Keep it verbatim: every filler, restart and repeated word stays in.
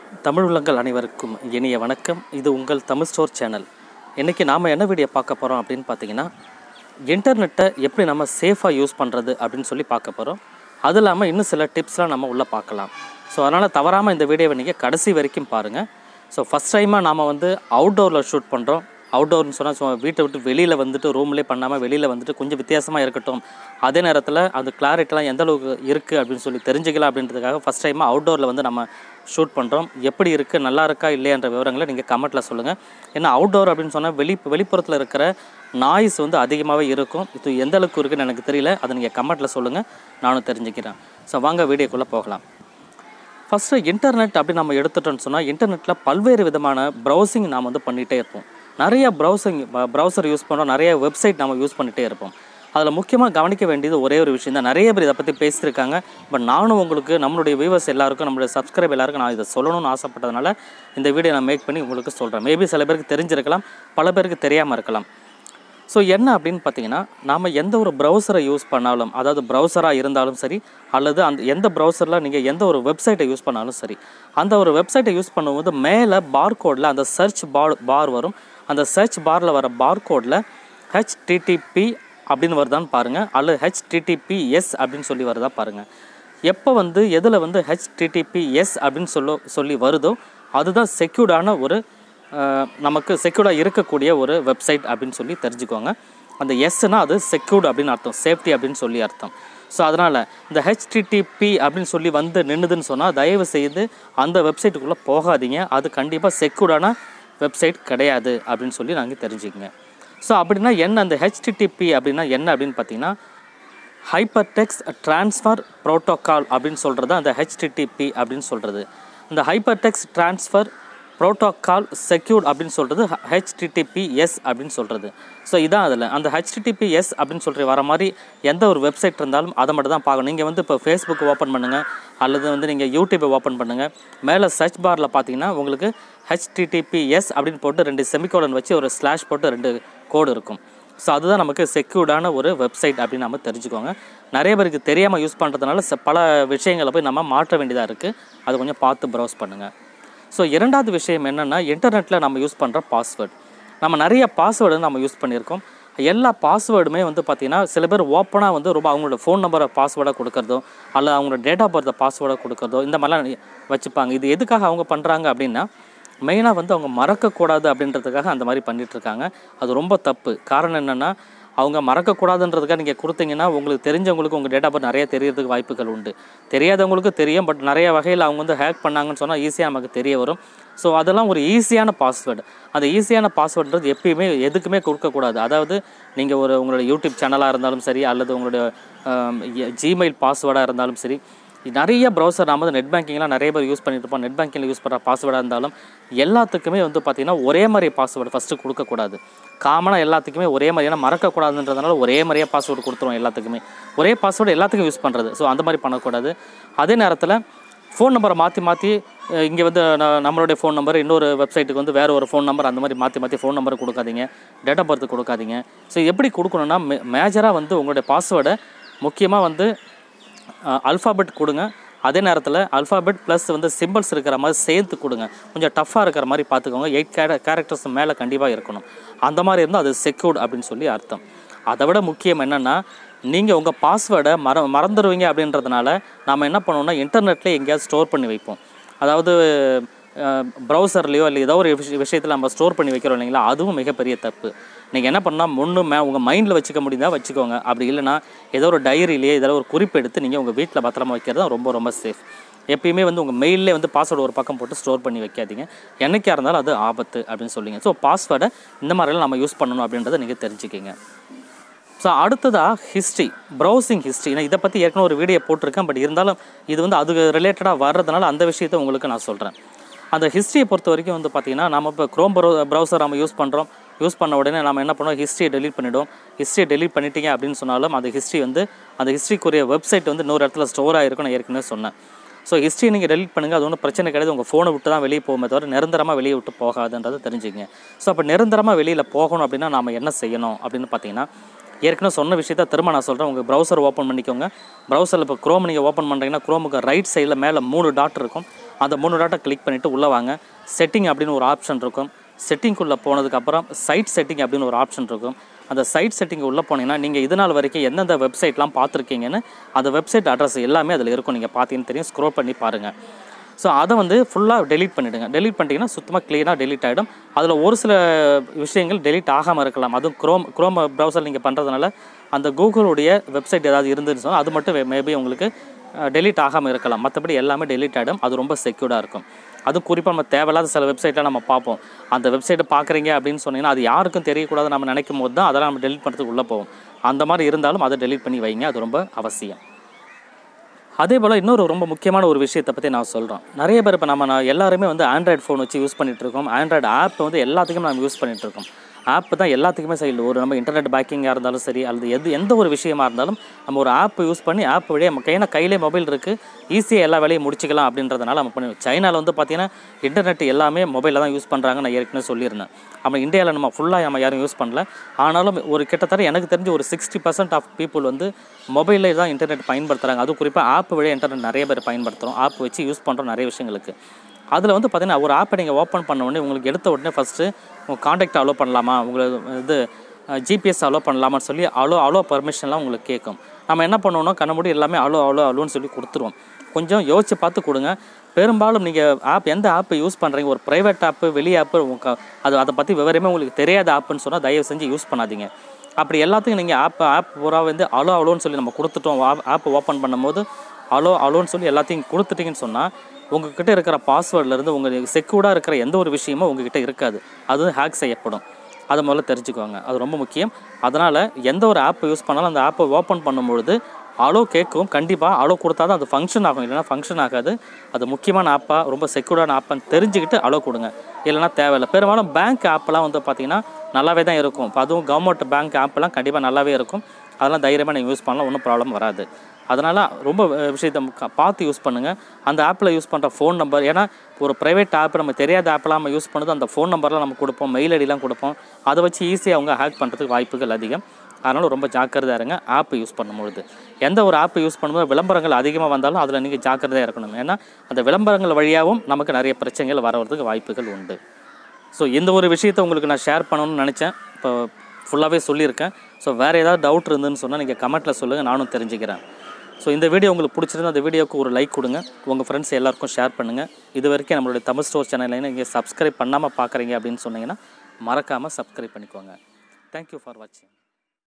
தமிழ் உள்ளங்கள் அனைவருக்கும் இனிய வணக்கம். இது உங்கள் தமிழ் ஸ்டோர் சேனல். இன்றைக்கி நாம் என்ன வீடியோ பார்க்க போகிறோம் அப்படின்னு பார்த்தீங்கன்னா, இன்டர்நெட்டை எப்படி நம்ம சேஃபாக யூஸ் பண்ணுறது அப்படின்னு சொல்லி பார்க்க போகிறோம். அது இல்லாமல் இன்னும் சில டிப்ஸ்லாம் நம்ம உள்ளே பார்க்கலாம். ஸோ அதனால் தவறாமல் இந்த வீடியோவை நீங்கள் கடைசி வரைக்கும் பாருங்கள். ஸோ ஃபஸ்ட் டைமாக நாம் வந்து அவுட்டோரில் ஷூட் பண்ணுறோம். அவுட்டோர்னு சொன்னால் ஸோ வீட்டை விட்டு வெளியில் வந்துட்டு ரூம்லேயே பண்ணாமல் வெளியில் வந்துட்டு கொஞ்சம் வித்தியாசமாக இருக்கட்டும், அதே நேரத்தில் அந்த கிளாரிட்டிலாம் எந்த அளவுக்கு இருக்குது அப்படின்னு சொல்லி தெரிஞ்சுக்கலாம் அப்படின்றதுக்காக ஃபஸ்ட் டைமாக அவுட்டோரில் வந்து நம்ம ஷூட் பண்ணுறோம். எப்படி இருக்குது, நல்லா இருக்கா இல்லையான்ற விவரங்களை நீங்கள் கமெண்ட்டில் சொல்லுங்கள். ஏன்னா அவுட்டோர் அப்படின்னு சொன்னால் வெளி வெளிப்புறத்தில் இருக்கிற நாய்ஸ் வந்து அதிகமாகவே இருக்கும். இது எந்த அளவுக்கு இருக்குதுன்னு எனக்கு தெரியல, அதை நீங்கள் கமெண்ட்டில் சொல்லுங்கள், நானும் தெரிஞ்சுக்கிறேன். ஸோ வாங்க வீடியோக்குள்ளே போகலாம். ஃபஸ்ட்டு இன்டர்நெட் அப்படி நம்ம எடுத்துட்டோன்னு சொன்னால், இன்டர்நெட்டில் பல்வேறு விதமான ப்ரௌசிங் நாம் வந்து பண்ணிகிட்டே இருப்போம். நிறைய ப்ரௌசிங் ப்ரௌசர் யூஸ் பண்ணுறோம், நிறைய வெப்சைட் நம்ம யூஸ் பண்ணிகிட்டே இருப்போம். அதில் முக்கியமாக கவனிக்க வேண்டியது ஒரே ஒரு விஷயம் தான். நிறைய பேர் இதை பற்றி பேசியிருக்காங்க. பட் நானும் உங்களுக்கு, நம்மளுடைய வியூவர்ஸ் எல்லாருக்கும், நம்மளுடைய சப்ஸ்கிரைப் எல்லாருக்கும் நான் இதை சொல்லணும்னு ஆசைப்பட்டதுனால இந்த வீடியோ நான் மேக் பண்ணி உங்களுக்கு சொல்கிறேன். மேபி சில பேருக்கு தெரிஞ்சிருக்கலாம், பல பேருக்கு தெரியாமல் இருக்கலாம். ஸோ என்ன அப்படின்னு பார்த்தீங்கன்னா, நாம் எந்த ஒரு ப்ரௌசரை யூஸ் பண்ணாலும், அதாவது ப்ரௌசராக இருந்தாலும் சரி, அல்லது அந்த எந்த ப்ரௌசரில் நீங்கள் எந்த ஒரு வெப்சைட்டை யூஸ் பண்ணாலும் சரி, அந்த ஒரு வெப்சைட்டை யூஸ் பண்ணும்போது மேலே பார்கோடில் அந்த சர்ச் பார் பார் வரும். அந்த சர்ச் பாரில் வர பார்கோடில் ஹெச்டிடிபி அப்படின்னு வருதான்னு பாருங்கள், அல்லது ஹெச்டிடிபிஎஸ் அப்படின்னு சொல்லி வருதா பாருங்கள். எப்போ வந்து எதில் வந்து ஹெச்டிடிபிஎஸ் அப்படின்னு சொல்ல சொல்லி வருதோ அதுதான் செக்யூர்டான ஒரு நமக்கு செக்யூர்டாக இருக்கக்கூடிய ஒரு வெப்சைட் அப்படின்னு சொல்லி தெரிஞ்சுக்கோங்க. அந்த எஸ்னால் அது செக்யூர்டு அப்படின்னு அர்த்தம், சேஃப்டி அப்படின்னு சொல்லி அர்த்தம். ஸோ அதனால் இந்த ஹெச்டிடிபி அப்படின்னு சொல்லி வந்து நின்றுதுன்னு சொன்னால் தயவு செய்து அந்த வெப்சைட்டுக்குள்ளே போகாதீங்க. அது கண்டிப்பாக செக்யூர்டான வெப்சைட் கிடையாது அப்படின்னு சொல்லி நாங்கள் தெரிஞ்சுக்கங்க. ஸோ அப்படின்னா என்ன, அந்த ஹெச்டிடிபி அப்படின்னா என்ன அப்படின்னு பார்த்தீங்கன்னா, ஹைப்பர் டெக்ஸ்ட் ட்ரான்ஸ்ஃபர் ப்ரோட்டோக்கால் அப்படின்னு சொல்கிறது அந்த ஹெச்டிடிபி அப்படின்னு சொல்கிறது. இந்த hypertext transfer protocol secured அப்படின்னு சொல்கிறது ஹெச்டிடிபிஎஸ் அப்படின்னு சொல்கிறது. ஸோ இதான் அதில் அந்த ஹெச்டிடிபிஎஸ் அப்படின்னு சொல்கிற வர மாதிரி எந்த ஒரு வெப்சைட் இருந்தாலும் அதை மட்டும் தான் பார்க்கணும். நீங்கள் வந்து இப்போ ஃபேஸ்புக் ஓப்பன் பண்ணுங்கள், அல்லது வந்து நீங்கள் யூடியூப்பை ஓப்பன் பண்ணுங்கள். மேலே சர்ச் பாரில் பார்த்தீங்கன்னா உங்களுக்கு ஹெச்டிடிபிஎஸ் அப்படின்னு போட்டு ரெண்டு செமிகோலன் வச்சு ஒரு ஸ்லாஷ் போட்டு ரெண்டு கோடு இருக்கும். ஸோ அதுதான் நமக்கு செக்யூர்டான ஒரு வெப்சைட் அப்படின்னு நம்ம தெரிஞ்சுக்கோங்க. நிறைய பேருக்கு தெரியாமல் யூஸ் பண்ணுறதுனால பல விஷயங்களை போய் நம்ம மாற்ற வேண்டியதாக இருக்குது. அது கொஞ்சம் பார்த்து ப்ரௌஸ் பண்ணுங்கள். ஸோ இரண்டாவது விஷயம் என்னென்னா, இன்டர்நெட்டில் நம்ம யூஸ் பண்ணுற பாஸ்வேர்டு. நம்ம நிறைய பாஸ்வேர்டு நம்ம யூஸ் பண்ணியிருக்கோம். எல்லா பாஸ்வேர்டுமே வந்து பார்த்திங்கன்னா சில பேர் ஓப்பனாக வந்து ரொம்ப அவங்களோட ஃபோன் நம்பரை பாஸ்வேர்டாக கொடுக்குறதோ, அல்லது அவங்களோட டேட் ஆஃப் பர்த்தை பாஸ்வேர்டாக கொடுக்குறதோ, இந்த மாதிரிலாம் வச்சுப்பாங்க. இது எதுக்காக அவங்க பண்ணுறாங்க அப்படின்னா, மெயினாக வந்து அவங்க மறக்கக்கூடாது அப்படின்றதுக்காக அந்த மாதிரி பண்ணிகிட்ருக்காங்க. அது ரொம்ப தப்பு. காரணம் என்னென்னா, அவங்க மறக்கக்கூடாதுன்றதுக்காக நீங்கள் கொடுத்தீங்கன்னா உங்களுக்கு தெரிஞ்சவங்களுக்கு உங்கள் டேட் ஆஃப் பர்த் நிறைய தெரியறதுக்கு வாய்ப்புகள் உண்டு. தெரியாதவங்களுக்கு தெரியும், பட் நிறைய வகையில் அவங்க வந்து ஹேக் பண்ணாங்கன்னு சொன்னால் ஈஸியாக நமக்கு தெரிய வரும். ஸோ அதெல்லாம் ஒரு ஈஸியான பாஸ்வேர்டு. அந்த ஈஸியான பாஸ்வேர்டுன்றது எப்பயுமே எதுக்குமே கொடுக்கக்கூடாது. அதாவது நீங்கள் ஒரு உங்களோட யூடியூப் சேனலாக இருந்தாலும் சரி, அல்லது உங்களுடைய ஜிமெயில் பாஸ்வேர்டாக இருந்தாலும் சரி, நிறைய ப்ரௌசர் நாம் வந்து நெட் பேங்கிங்லாம் நிறைய பேர் யூஸ் பண்ணிட்டு இருப்போம். நெட் பேங்கிங்கில் யூஸ் பண்ணுற பாஸ்வேர்டாக இருந்தாலும் எல்லாத்துக்குமே வந்து பார்த்திங்கன்னா ஒரே மாதிரி பாஸ்வேர்டு ஃபஸ்ட்டு கொடுக்கக்கூடாது. காமனாக எல்லாத்துக்குமே ஒரே மாதிரி, ஏன்னா மறக்கக்கூடாதுன்றதுனால ஒரே மாதிரியே பாஸ்வேர்டு கொடுத்துருவோம் எல்லாத்துக்குமே. ஒரே பாஸ்வேர்டு எல்லாத்துக்கும் யூஸ் பண்ணுறது. ஸோ அந்த மாதிரி பண்ணக்கூடாது. அதே நேரத்தில் ஃபோன் நம்பரை மாற்றி மாற்றி இங்கே வந்து நம்மளுடைய ஃபோன் நம்பர் இன்னொரு வெப்சைட்டுக்கு வந்து வேறு ஒரு ஃபோன் நம்பர் அந்த மாதிரி மாற்றி மாற்றி ஃபோன் நம்பர் கொடுக்காதீங்க, டேட் ஆஃப் பர்த் கொடுக்காதீங்க. ஸோ எப்படி கொடுக்கணுன்னா, மே மேஜராக வந்து உங்களுடைய பாஸ்வேர்டை முக்கியமாக வந்து அல்ஃபாபெட் கொடுங்க. அதே நேரத்தில் அல்ஃபாபெட் ப்ளஸ் வந்து சிம்பிள்ஸ் இருக்கிற மாதிரி சேர்த்து கொடுங்க. கொஞ்சம் டஃப்பாக இருக்கிற மாதிரி பார்த்துக்கோங்க. எயிட் கேர கேரக்டர்ஸ் மேலே கண்டிப்பாக இருக்கணும். அந்த மாதிரி இருந்தால் அது செக்யூர்டு அப்படின்னு சொல்லி அர்த்தம். அதை விட முக்கியம் என்னென்னா, நீங்கள் உங்கள் பாஸ்வேர்டை மற மறந்துடுவீங்க அப்படின்றதுனால நாம் என்ன பண்ணுவோம்னா, இன்டர்நெட்லேயே எங்கேயாவது ஸ்டோர் பண்ணி வைப்போம். அதாவது ப்ரௌசர்லேயோ இல்லை ஏதோ ஒரு விஷ விஷயத்தில் நம்ம ஸ்டோர் பண்ணி வைக்கிறோம் இல்லைங்களா, அதுவும் மிகப்பெரிய தப்பு. நீங்கள் என்ன பண்ணால் முன்னு மே உங்கள் மைண்டில் வச்சுக்க முடியுதா வச்சுக்கோங்க. அப்படி இல்லைனா ஏதோ ஒரு டைரியிலேயே ஏதோ ஒரு குறிப்பு எடுத்து நீங்கள் உங்கள் வீட்டில் பத்திரமா வைக்கிறது தான் ரொம்ப ரொம்ப சேஃப். எப்பயுமே வந்து உங்கள் மெயிலே வந்து பாஸ்வேர்டு ஒரு பக்கம் போட்டு ஸ்டோர் பண்ணி வைக்காதீங்க. என்றைக்காக இருந்தாலும் அது ஆபத்து அப்படின்னு சொல்லிங்க. ஸோ பாஸ்வேர்டை இந்த மாதிரிலாம் நம்ம யூஸ் பண்ணணும் அப்படின்றத நீங்கள் தெரிஞ்சுக்கிங்க. ஸோ அடுத்ததாக ஹிஸ்ட்ரி, ப்ரௌசிங் ஹிஸ்ட்ரி. நான் இதை பற்றி ஏற்கனவே ஒரு வீடியோ போட்டிருக்கேன். பட் இருந்தாலும் இது வந்து அது ரிலேட்டடாக வர்றதுனால அந்த விஷயத்தை உங்களுக்கு நான் சொல்கிறேன். அந்த ஹிஸ்ட்ரியை பொறுத்த வரைக்கும் வந்து பார்த்திங்கன்னா, நம்ம இப்போ க்ரோம் ப்ரௌ ப்ரௌசர் நம்ம யூஸ் பண்ணுறோம். யூஸ் பண்ண உடனே நம்ம என்ன பண்ணுவோம், ஹிஸ்ட்ரியை டெலீட் பண்ணிவிடுவோம். ஹிஸ்ட்ரியை டெலீட் பண்ணிட்டீங்க அப்படின்னு சொன்னாலும் அந்த ஹிஸ்ட்ரி வந்து அந்த ஹிஸ்ட்ரிக்குரிய வெப்சைட் வந்து இன்னொரு இடத்துல ஸ்டோர் ஆகிருக்கும். நான் ஏற்கனவே சொன்னேன். ஸோ ஹிஸ்ட்ரி நீங்கள் டெலீட் பண்ணுங்கள், அது ஒன்றும் பிரச்சனை கிடையாது. உங்கள் ஃபோனை விட்டு தான் வெளியே போகுமே தவிர நிரந்தரமாக வெளியே விட்டு போகாதுன்றதை தெரிஞ்சுக்கங்க. ஸோ அப்போ நிரந்தரமாக வெளியில் போகணும் அப்படின்னா நாம் என்ன செய்யணும் அப்படின்னு பார்த்தீங்கன்னா, ஏற்கனவே சொன்ன விஷயத்தை திரும்ப நான் சொல்கிறேன். உங்கள் ப்ரௌசர் ஓப்பன் பண்ணிக்கோங்க. ப்ரௌசரில் இப்போ க்ரோம் நீங்கள் ஓப்பன் பண்ணுறீங்கன்னா, க்ரோமுக்கு ரைட் சைடில் மேலே மூணு டாட் இருக்கும். அந்த மூணு டாட்டை கிளிக் பண்ணிவிட்டு உள்ளே வாங்க. செட்டிங் அப்படின்னு ஒரு ஆப்ஷன் இருக்கும். செட்டிங்குள்ளே போனதுக்கப்புறம் சைட் செட்டிங் அப்படின்னு ஒரு ஆப்ஷன் இருக்கும். அந்த சைட் செட்டிங் உள்ளே போனீங்கன்னா நீங்கள் இது நாள் வரைக்கும் எந்தெந்த வெப்சைட்லாம் பார்த்துருக்கீங்கன்னு அந்த வெப்சைட் அட்ரஸ் எல்லாமே அதில் இருக்கும். நீங்கள் பார்த்தீங்கன்னு தெரியும். ஸ்க்ரோல் பண்ணி பாருங்கள். ஸோ அதை வந்து ஃபுல்லாக டெலீட் பண்ணிவிடுங்க. டெலீட் பண்ணிட்டீங்கன்னா சுத்தமாக க்ளீனாக டெலீட் ஆகிடும். அதில் ஒரு சில விஷயங்கள் டெலீட் ஆகாமல் இருக்கலாம். அதுவும் க்ரோம் க்ரோம் ப்ரௌசர் நீங்கள் பண்ணுறதுனால அந்த கூகுளுடைய வெப்சைட் ஏதாவது இருந்துன்னு சொன்னால் அது மட்டும் மேபி உங்களுக்கு டெலீட் ஆகாமல் இருக்கலாம். மற்றபடி எல்லாமே டெலீட் ஆகிடும். அது ரொம்ப செக்யூர்டாக இருக்கும். அது குறிப்பாக நம்ம தேவையில்லாத சில வெப்சைட்டில் நம்ம பார்ப்போம். அந்த வெப்சைட்டை பார்க்குறீங்க அப்படின்னு சொன்னீங்கன்னா அது யாருக்கும் தெரியக்கூடாது நம்ம நினைக்கும் போது தான் அதெல்லாம் நம்ம டெலீட் பண்ணுறதுக்கு உள்ளே போவோம். அந்த மாதிரி இருந்தாலும் அதை டெலீட் பண்ணி வைங்க. அது ரொம்ப அவசியம். அதே போல் இன்னொரு ரொம்ப முக்கியமான ஒரு விஷயத்தை பற்றி நான் சொல்கிறேன். நிறைய பேர் இப்போ நம்ம நான் எல்லாருமே வந்து ஆண்ட்ராய்டு ஃபோன் வச்சு யூஸ் பண்ணிகிட்ருக்கோம். ஆண்ட்ராய்டு ஆப் வந்து எல்லாத்துக்கும் நம்ம யூஸ் பண்ணிகிட்ருக்கோம். ஆப் தான் எல்லாத்துக்குமே சைடில் ஒரு நம்ம இன்டர்நெட் பேக்கிங்காக இருந்தாலும் சரி, அல்லது எது எந்த ஒரு விஷயமா இருந்தாலும் நம்ம ஒரு ஆப் யூஸ் பண்ணி ஆப் வழியாக நம்ம கையில் கையிலே மொபைல் இருக்குது, ஈஸியாக எல்லா வேலையும் முடிச்சிக்கலாம் அப்படின்றதுனால நம்ம பண்ணி. சைனாவில் வந்து பார்த்திங்கன்னா இன்டர்நெட் எல்லாமே மொபைலில் தான் யூஸ் பண்ணுறாங்க. நான் ஏற்கனவே சொல்லியிருந்தேன். நம்ம இந்தியாவில் நம்ம ஃபுல்லாக நம்ம யாரும் யூஸ் பண்ணல. ஆனாலும் ஒரு கிட்டத்தட்ட எனக்கு தெரிஞ்சு ஒரு சிக்ஸ்டி பர்சன்ட் ஆஃப் பீப்புள் வந்து மொபைலில் தான் இன்டர்நெட் பயன்படுத்துகிறாங்க. அதுவும் குறிப்பாக ஆப் வழியாக இன்டர்நெட் நிறைய பேர் பயன்படுத்துகிறோம். ஆப் வச்சு யூஸ் பண்ணுறோம் நிறைய விஷயங்களுக்கு. அதில் வந்து பார்த்திங்கன்னா ஒரு ஆப்பை நீங்கள் ஓப்பன் பண்ண உடனே உங்களுக்கு எடுத்த உடனே ஃபஸ்ட்டு உங்கள் காண்டாக்ட் அலோ பண்ணலாமா, உங்களுக்கு இது ஜிபிஎஸ் அலோ பண்ணலாமான்னு சொல்லி அலோ அலோ பர்மிஷன்லாம் உங்களுக்கு கேட்கும். நம்ம என்ன பண்ணுவோம்னா கண்ண எல்லாமே அலோ அலோ அலோன்னு சொல்லி கொடுத்துருவோம். கொஞ்சம் யோசித்து பார்த்து கொடுங்க. பெரும்பாலும் நீங்கள் ஆப் எந்த ஆப்பை யூஸ் பண்ணுறீங்க, ஒரு ப்ரைவேட் ஆப்பு வெளி ஆப்பு உங்கள் அது அதை பற்றி விவரமே உங்களுக்கு தெரியாத ஆப்புன்னு சொன்னால் தயவு செஞ்சு யூஸ் பண்ணாதீங்க. அப்படி எல்லாத்துக்கும் நீங்கள் ஆப் ஆப் பூரா வந்து அலோ அலோன்னு சொல்லி நம்ம கொடுத்துட்டோம். ஆப் ஓப்பன் பண்ணும்போது அலோ அலோன்னு சொல்லி எல்லாத்தையும் கொடுத்துட்டிங்கன்னு சொன்னால் உங்கள்கிட்ட இருக்கிற பாஸ்வேர்ட்லேருந்து உங்களுக்கு செக்யூர்டாக இருக்கிற எந்த ஒரு விஷயமும் உங்கள்கிட்ட இருக்காது. அது ஹேக் செய்யப்படும். அதை முதல்ல தெரிஞ்சுக்குவாங்க. அது ரொம்ப முக்கியம். அதனால் எந்த ஒரு ஆப்பை யூஸ் பண்ணாலும் அந்த ஆப்பை ஓப்பன் பண்ணும்பொழுது அலோ கேட்கும். கண்டிப்பாக அலோ கொடுத்தா தான் அது ஃபங்க்ஷன் ஆகும். இல்லைனா ஃபங்க்ஷன் ஆகாது. அது முக்கியமான ஆப்பாக ரொம்ப செக்யூர்டான ஆப்பான்னு தெரிஞ்சுக்கிட்டு அலோ கொடுங்க. இல்லைனா தேவையில்லை. பெரும்பாலும் பேங்க் ஆப்பெல்லாம் வந்து பார்த்திங்கன்னா நல்லாவே தான் இருக்கும். இப்போ அதுவும் கவர்மெண்ட் பேங்க் ஆப்பெல்லாம் கண்டிப்பாக நல்லாவே இருக்கும். அதெல்லாம் தைரியமாக நீங்கள் யூஸ் பண்ணலாம். ஒன்றும் ப்ராப்ளம் வராது. அதனால் ரொம்ப விஷயத்தை பார்த்து யூஸ் பண்ணுங்கள். அந்த ஆப்பில் யூஸ் பண்ணுற ஃபோன் நம்பர், ஏன்னா ஒரு ப்ரைவேட் ஆப் நம்ம தெரியாத ஆப்பெல்லாம் நம்ம யூஸ் பண்ணுறது அந்த ஃபோன் நம்பர்லாம் நம்ம கொடுப்போம், மெயில் ஐடிலாம் கொடுப்போம். அதை வச்சு ஈஸியாக அவங்க ஹேக் பண்ணுறதுக்கு வாய்ப்புகள் அதிகம். அதனால் ரொம்ப ஜாக்கிரதையாக இருங்க ஆப் யூஸ் பண்ணும்பொழுது. எந்த ஒரு ஆப் யூஸ் பண்ணும்போது விளம்பரங்கள் அதிகமாக வந்தாலும் அதில் நீங்கள் ஜாக்கிரதையாக இருக்கணும். ஏன்னா அந்த விளம்பரங்கள் வழியாகவும் நமக்கு நிறைய பிரச்சனைகள் வரதுக்கு வாய்ப்புகள் உண்டு. ஸோ இந்த ஒரு விஷயத்தை உங்களுக்கு நான் ஷேர் பண்ணணும்னு நினச்சேன். இப்போ ஃபுல்லாகவே சொல்லியிருக்கேன். ஸோ வேறு ஏதாவது டவுட் இருந்துன்னு சொன்னால் நீங்கள் கமெண்ட்டில் சொல்லுங்கள், நானும் தெரிஞ்சுக்கிறேன். ஸோ இந்த வீடியோ உங்களுக்கு பிடிச்சிருந்தா அந்த வீடியோவுக்கு ஒரு லைக் கொடுங்க. உங்கள் ஃப்ரெண்ட்ஸ் எல்லாருக்கும் ஷேர் பண்ணுங்கள். இது வரைக்கும் நம்மளுடைய தமிழ் ஸ்டோர் சேனலை நீங்கள் சப்ஸ்கிரைப் பண்ணாமல் பார்க்குறீங்க அப்படின்னு சொன்னீங்கன்னா மறக்காமல் சப்ஸ்கிரைப் பண்ணிக்கோங்க. தேங்க்யூ ஃபார் வாட்சிங்.